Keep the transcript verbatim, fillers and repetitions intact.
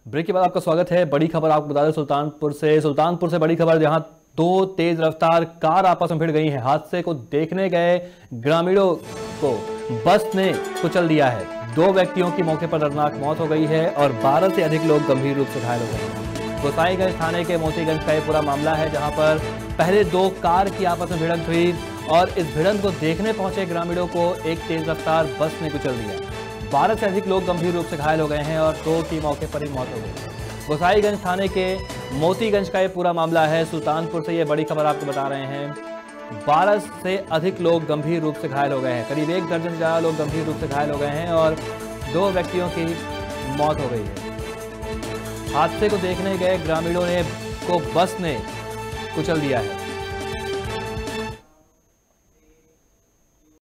Break के बाद आपका स्वागत है। बड़ी खबर आपको बता दें सुल्तानपुर से सुल्तानपुर से बड़ी खबर, जहां दो तेज रफ्तार कार आपस में भिड़ गई हैं। हादसे को देखने गए ग्रामीणों को बस ने कुचल दिया है। दो व्यक्तियों की मौके पर दर्दनाक मौत हो गई है और बारह से अधिक लोग गंभीर रूप से घायल हो गए हैं। गोसाईगंज थाने के मोतीगंज का यह पूरा मामला है, जहां पर पहले दो कार की आपस में भिड़ंत हुई और इस भिड़ंत को देखने पहुंचे ग्रामीणों को एक तेज रफ्तार बस ने कुचल दिया। बारह से अधिक लोग गंभीर रूप से घायल हो गए हैं और दो की मौके पर ही मौत हो गई। गोसाईगंज थाने के मोतीगंज का ये पूरा मामला है। सुल्तानपुर से ये बड़ी खबर आपको बता रहे हैं। बारह से अधिक लोग गंभीर रूप से घायल हो गए हैं। करीब एक दर्जन से ज्यादा लोग गंभीर रूप से घायल हो गए हैं और दो व्यक्तियों की मौत हो गई है। हादसे को देखने गए ग्रामीणों ने को बस ने कुचल दिया है।